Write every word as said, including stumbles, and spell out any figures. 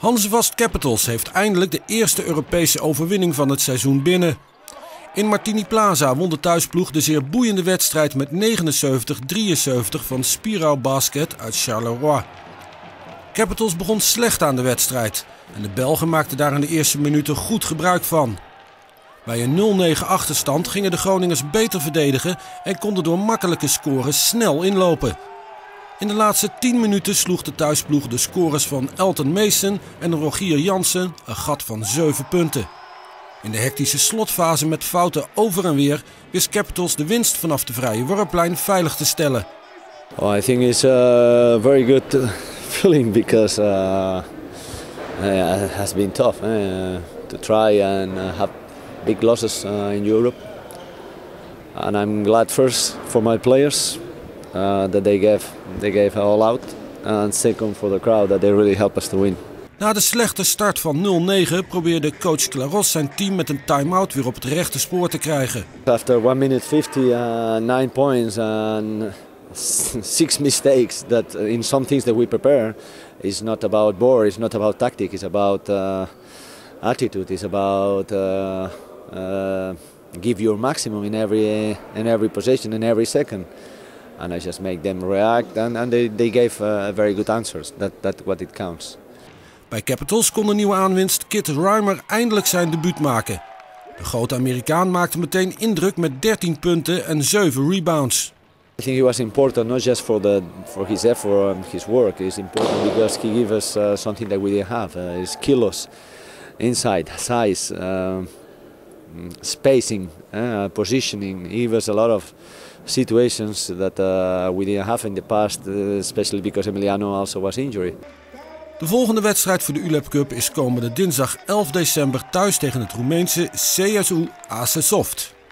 Hansevast Capitals heeft eindelijk de eerste Europese overwinning van het seizoen binnen. In Martini Plaza won de thuisploeg de zeer boeiende wedstrijd met negenenzeventig drieënzeventig van Spirou Basket uit Charleroi. Capitals begon slecht aan de wedstrijd en de Belgen maakten daar in de eerste minuten goed gebruik van. Bij een nul negen achterstand gingen de Groningers beter verdedigen en konden door makkelijke scores snel inlopen. In de laatste tien minuten sloeg de thuisploeg de scores van Elton Mason en Rogier Jansen een gat van zeven punten. In de hectische slotfase met fouten over en weer wist Capitals de winst vanaf de vrije worplijn veilig te stellen. Oh, I think it's a very good feeling because uh, it has been tough eh, to try and have big losses uh, in Europe. And I'm glad first for my players uh, that they gave they gave all out, and second for the crowd that they really helped us to win. Na de slechte start van nul negen probeerde coach Claros zijn team met een time-out weer op het rechte spoor te krijgen. After one minute fifty, uh, nine points and six mistakes. That in some things that we prepare is not about ball, it's not about tactic, it's about uh, attitude, it's about uh, uh, give your maximum in every in every possession, in every second. And I just make them react, and, and they, they gave uh, very good answers. That that what it counts. Bij Capitals kon de nieuwe aanwinst Kit Reimer eindelijk zijn debuut maken. De grote Amerikaan maakte meteen indruk met dertien punten en zeven rebounds. I think it was important not just for the for his effort and his work. It's important because he gave us uh, something that we didn't have. Uh, his kilos, inside, size, uh, spacing, uh, positioning. He gave us a lot of situations that uh, we didn't have in the past, uh, especially because Emiliano also was injured. De volgende wedstrijd voor de U L E P Cup is komende dinsdag elf december thuis tegen het Roemeense C S U Asesoft.